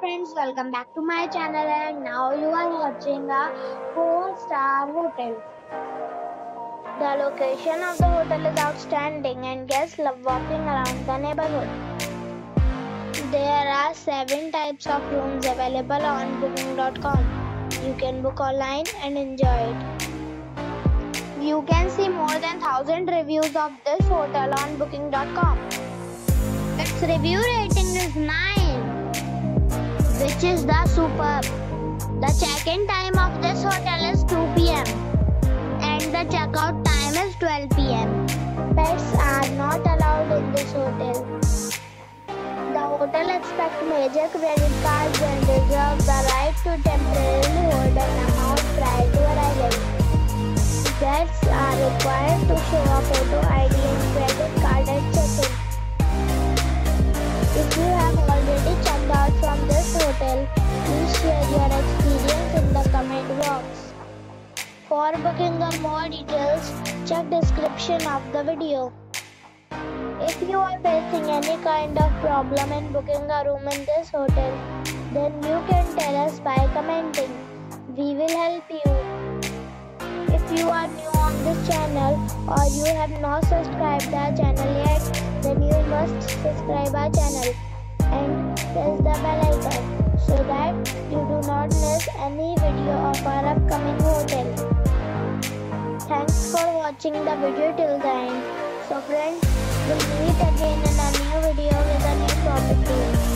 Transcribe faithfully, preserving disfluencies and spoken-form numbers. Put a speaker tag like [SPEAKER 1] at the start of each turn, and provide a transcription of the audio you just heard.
[SPEAKER 1] friends, welcome back to my channel and now you are watching a four star hotel. The location of the hotel is outstanding and guests love walking around the neighborhood. There are seven types of rooms available on booking dot com. You can book online and enjoy it. You can see more than one thousand reviews of this hotel on booking dot com. Its review rating is nine, which is the superb. The check-in time of this hotel is two p m and the check-out time is twelve p m Pets are not allowed in this hotel. The hotel accepts major credit cards and reserves the right to temporarily hold an amount prior to arrival. Guests are required to show a photo I D and credit card at check-in. If you have already checked out from this hotel, please share your experience in the comment box. For booking or more details, check description of the video. If you are facing any kind of problem in booking a room in this hotel, then you can tell us by commenting. We will help you. If you are new on this channel or you have not subscribed our channel yet, then you must subscribe our channel and press the bell icon so that you do not miss any video of our upcoming hotel. Thanks for watching the video till the end. So friends, we'll meet again in a new video with a new property.